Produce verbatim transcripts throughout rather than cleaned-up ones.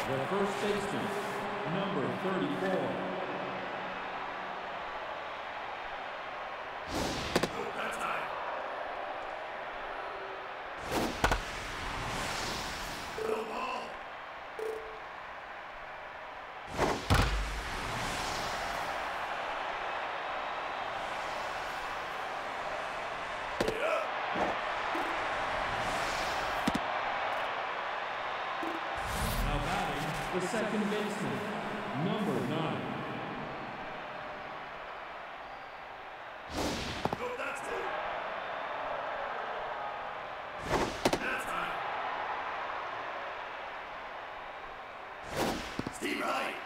the first baseman, number thirty-four. The second baseman, number nine. Go, that's two. That's high. Steve Wright.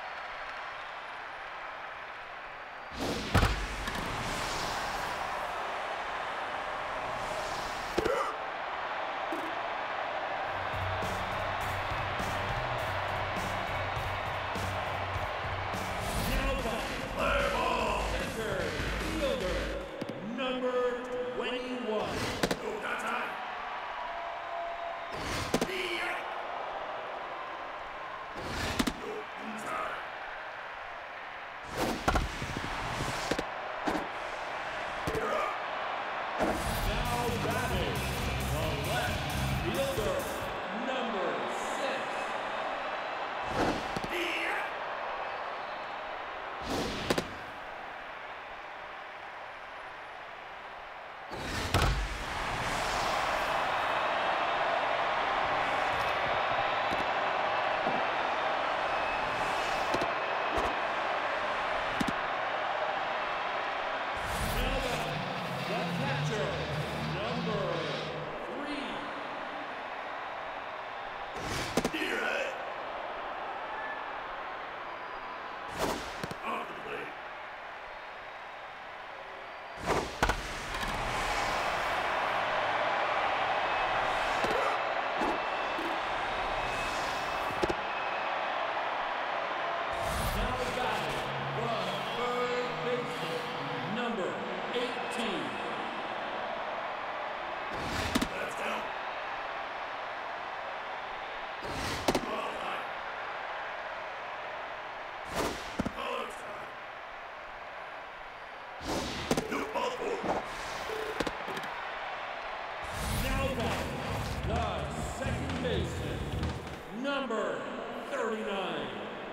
Number thirty-nine.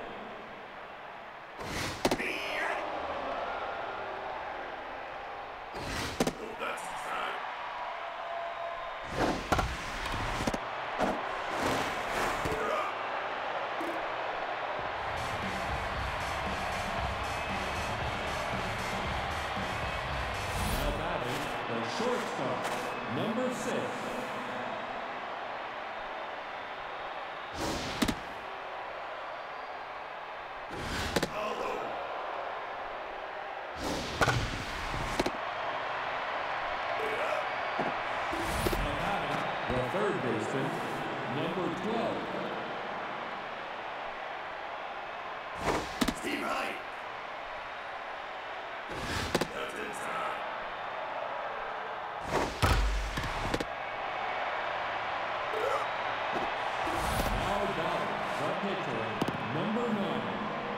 Now batting, the shortstop, number six. The third baseman, number twelve. Steve Wright. That's inside. Now batting, the pitcher, number nine.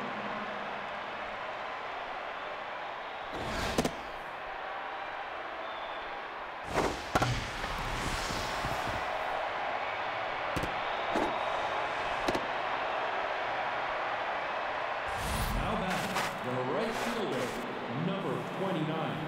The right fielder, number twenty-nine.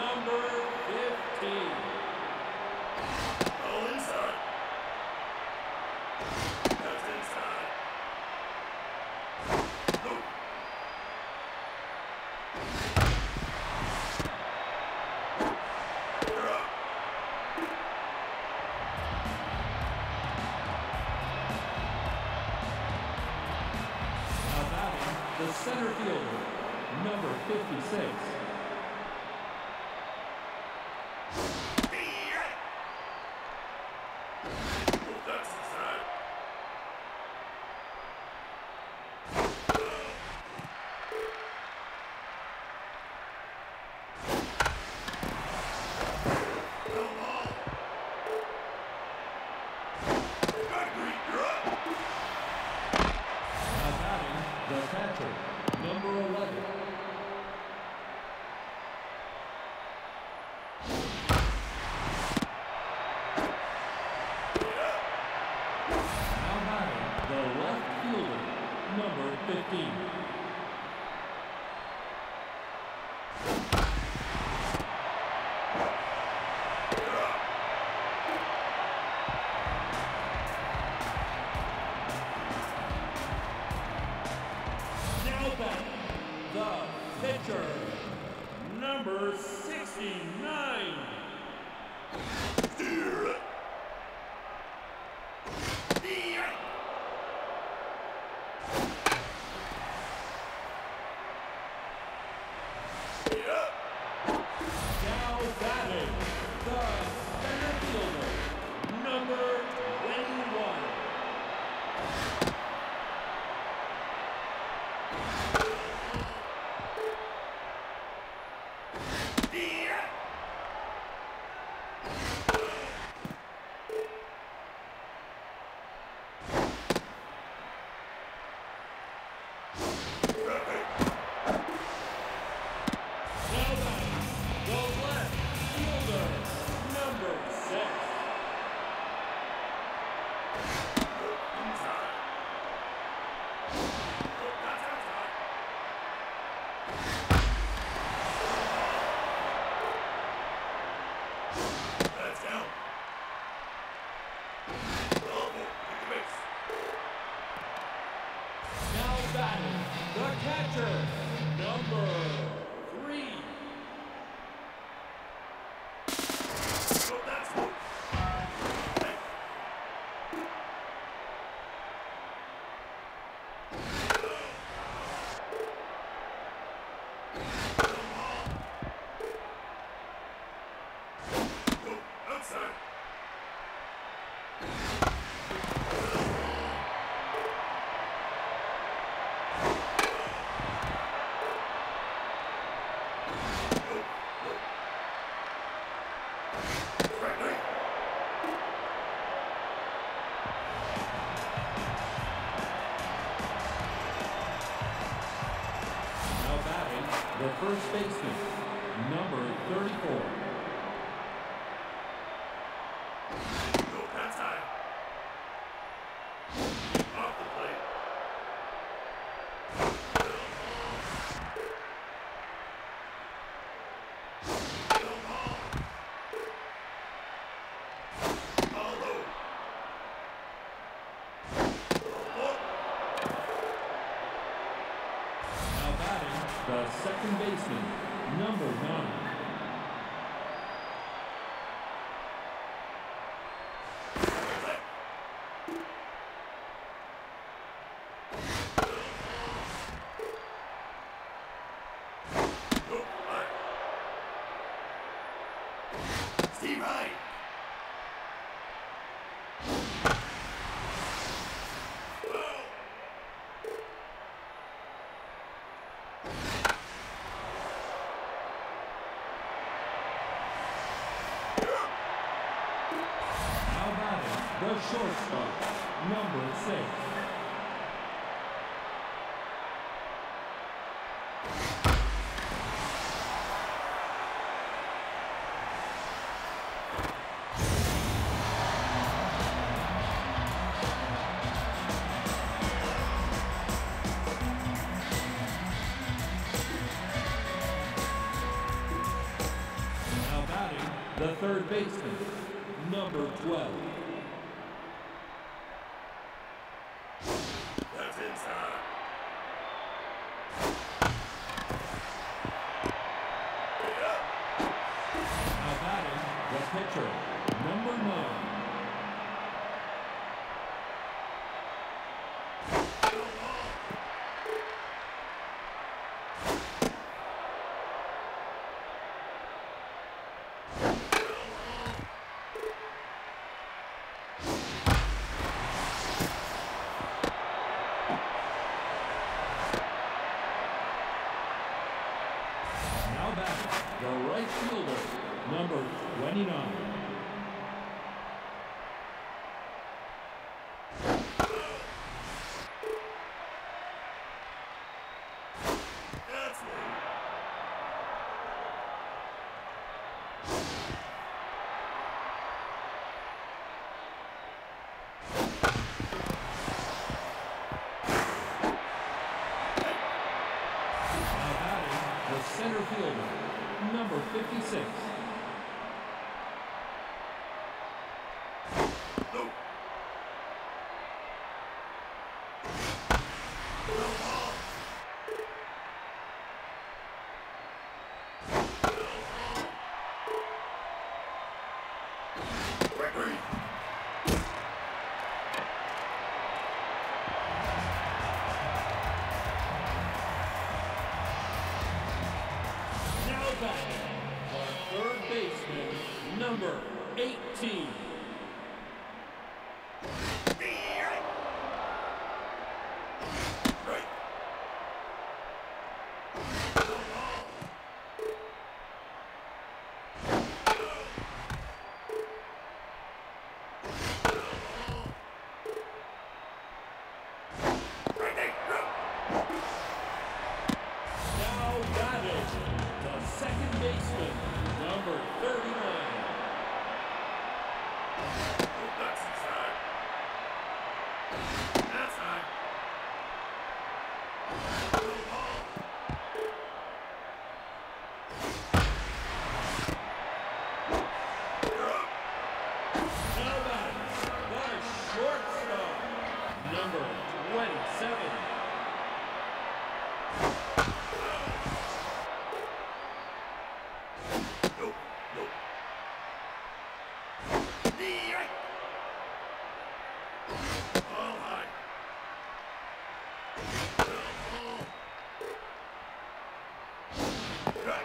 number fifteen. All inside. That's inside. No. You're up. Now batting, the center fielder, number fifty-six. Oh, that's inside. No ball. Gregory, you're up. Now batting, the catcher, number eleven. Now batting, the left fielder, number fifteen. Now batting, the pitcher, number sixty-nine. You're up. Yeah. Yeah. Now batting, the center fielder, number twenty-one. Yeah. Now batting, the left fielder, number six. Inside. Oh, that's outside. That's down. Ball four. Take the base. Now batting, the catcher, number three. Oh, that's four. Hey. Oh, outside. Gregory. Now batting, the first baseman, number thirty-four. Oh, that's high. Off the plate. No ball. Ball low. Ball. Now batting, the second baseman, number nine. Oh, high. Steve Hyde. Oh. Now batting, the shortstop, number six. the third baseman, number twelve. That's inside. Now batting, the pitcher, number nine. Now batting, the right fielder, number twenty-nine. That's it. Now batting, the center fielder, number fifty-six. No. Gregory. Now batting, our third baseman, number eighteen. Right. Right there. Now batting, the second baseman, number thirty-nine. That's inside. Outside. You're up. Now batting, the shortstop, number twenty-seven. Nope. Nope. Knee right. All high. Right.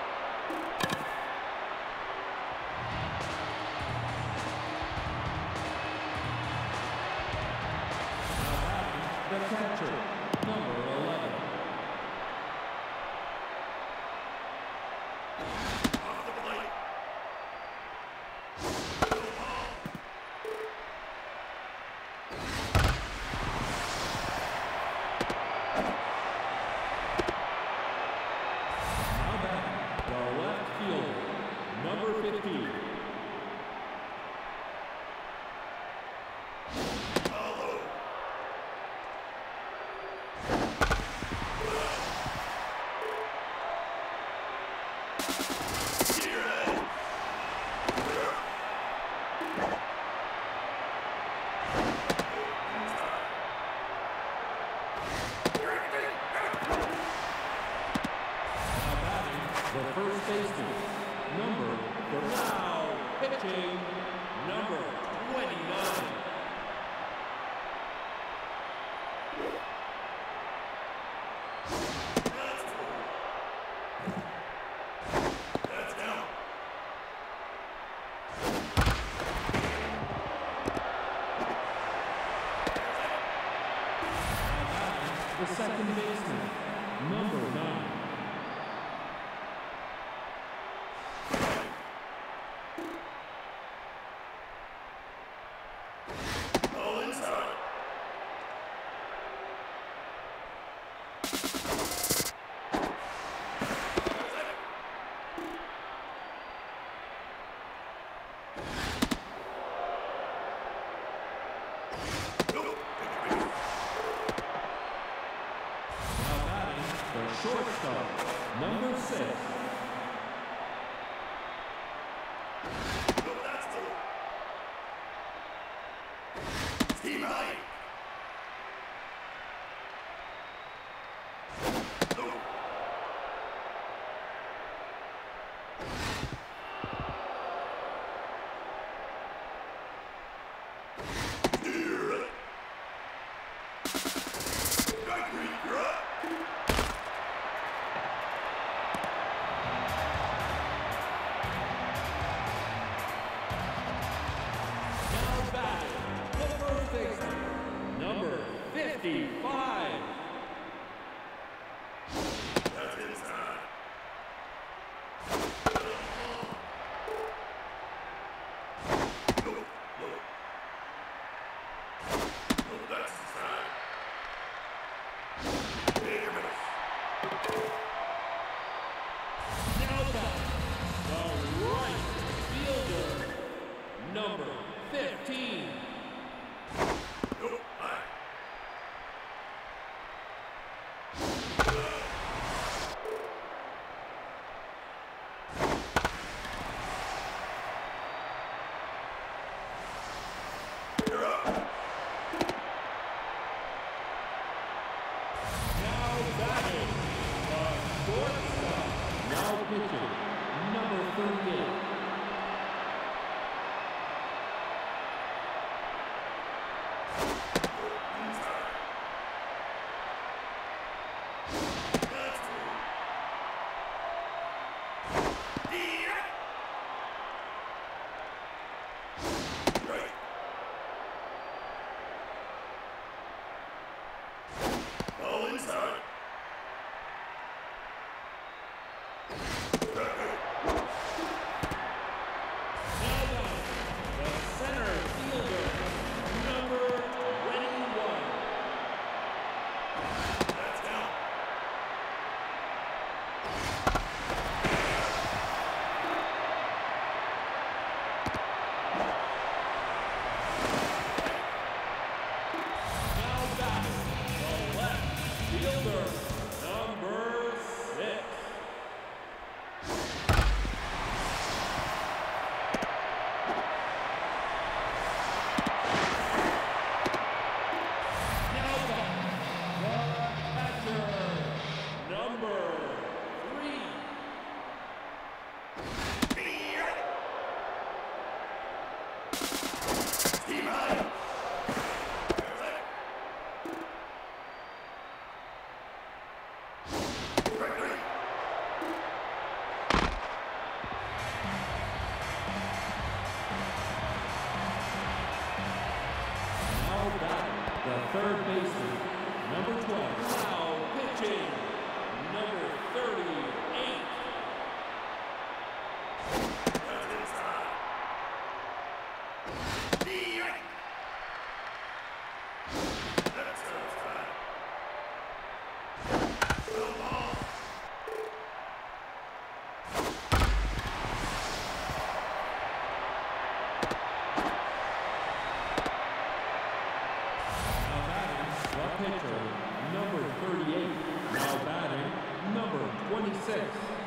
Now batting, the catcher, number eleven. Off the plate. Now batting, the left fielder, number fifteen. Follow. Here it. Now batting, the first baseman, number thirty. Now pitching, number twenty-nine. That's down. Now batting, the second baseman, number nine. All inside. Nope. Now batting, the shortstop, number six. fifty-five. That's inside. No, no. No, that's inside. Take a minute. Now back, the right fielder, number fifteen. No, high. You're up. Now batting, the shortstop. Now pitching, number thirty-eight. Inside. That's two. Yeah. Right. All inside. Now batting, the center fielder, number twenty-one. That's down. Now batting, the left fielder, number six. Now batting, the catcher, number three. Yeah. Team high. Right, right. Now batting, the third baseman, number twelve. Now pitching, number thirty-eight. That's inside. Yeah. That's outside. No ball. Now batting, the pitcher, number thirty-eight. Now batting, number twenty-six.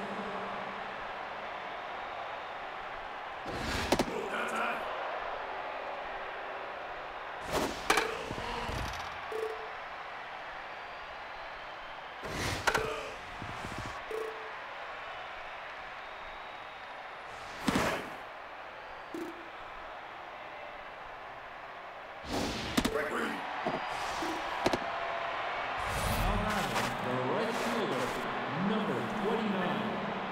No, that's high. Right, right. Now batting, the right fielder, number twenty-nine.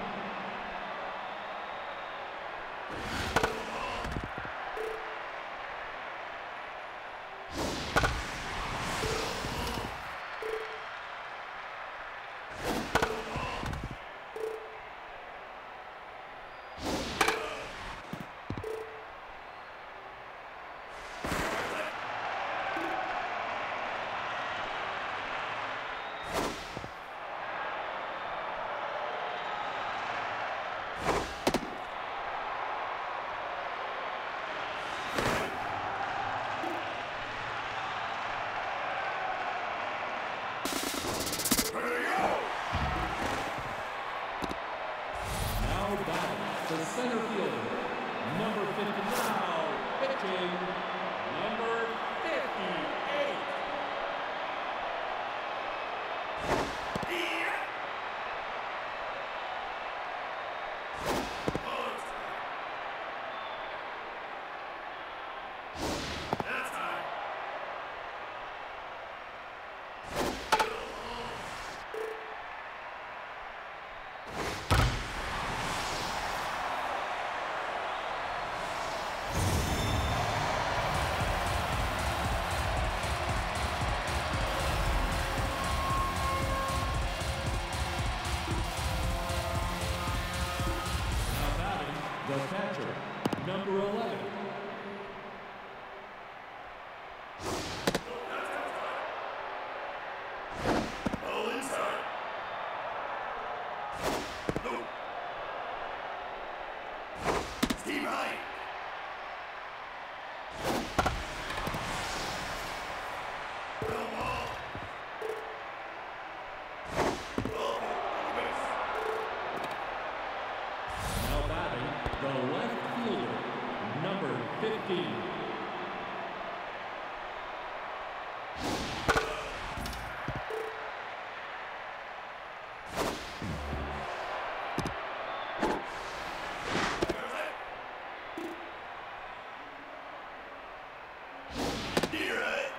Ready to go. Now batting, the center fielder, number fifty. Now pitching, number fifty-eight. Yeah. All inside. That's high. the catcher, number eleven. Ball inside. No. Steam high. Ball ball. Ball base. Now batting, the left fielder, number fifteen. Near it.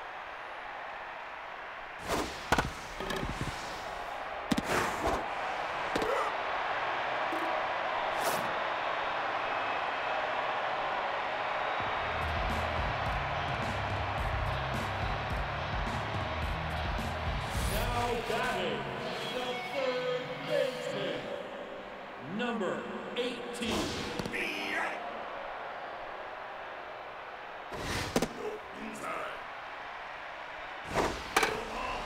Now batting, the third baseman, number eighteen. Near it. No. Inside. Ball ball.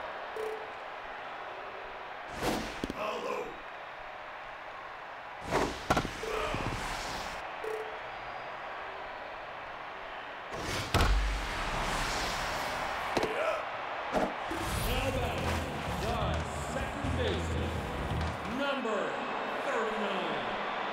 Ball low. Yeah. Now batting, the second baseman, number thirty-nine.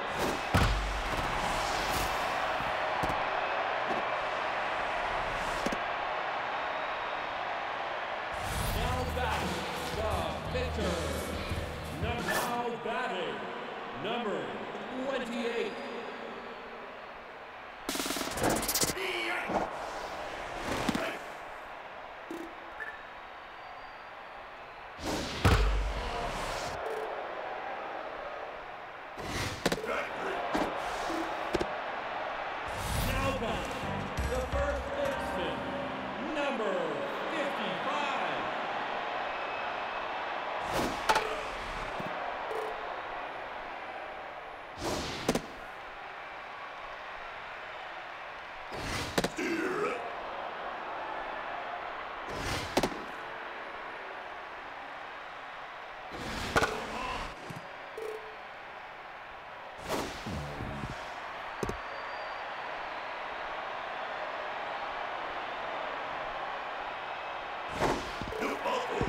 Now batting, the pitcher. Num- Now batting, number twenty-eight. Near it. Right. Right. Now batting, the first baseman, number fifty-five. Steer it. No ball four.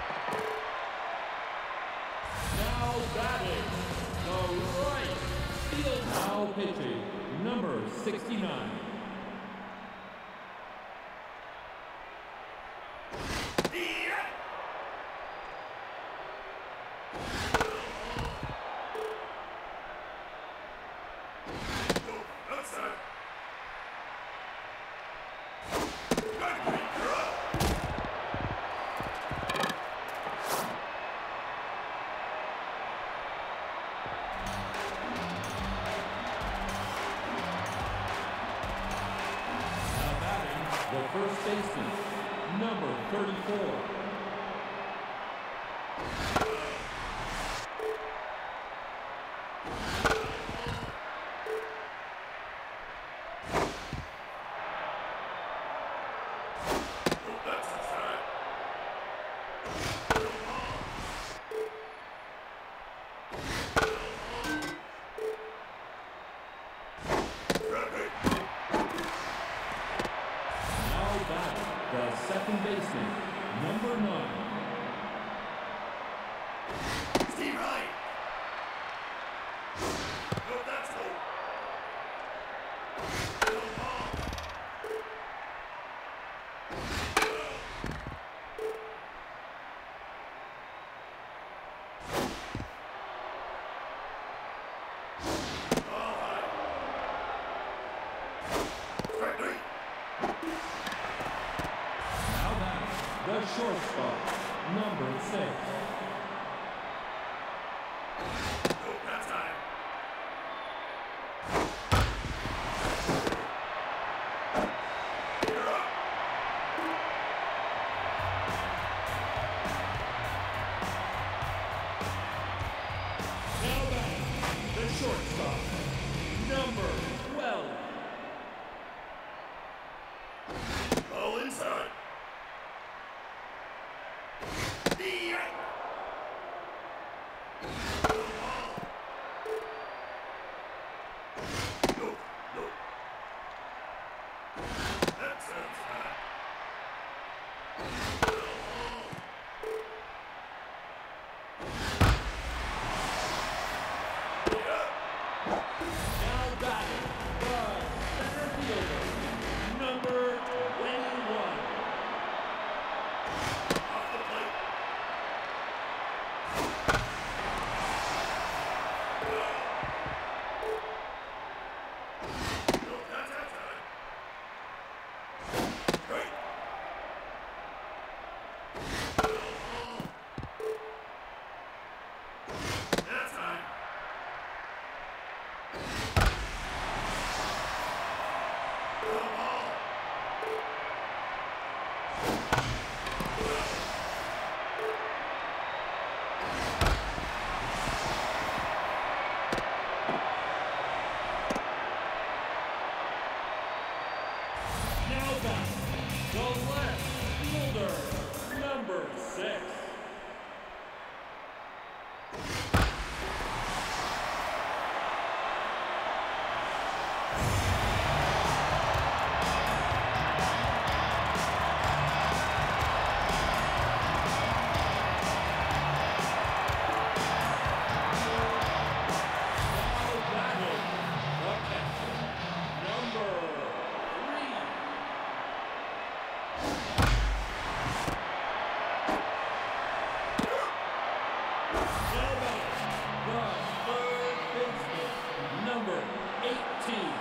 Now batting, the right field. Now pitching, number sixty-nine. Near it. No. Outside. Right. You're up. Now batting, the first baseman, number thirty-four. No. That's inside. Right. Now batting, the second baseman, number nine. Steam high. No, that's low. No ball. Ball high. Strike three. Now batting, the shortstop, number six. No, that's high. You're up. Now batting, the shortstop, Now batting, the center fielder, number twenty-one. Off the plate. No, that's outside. Straight. That's time. Now batting, the left fielder, number six. Now batting, the catcher, number three. Now batting, the third baseman, number eighteen.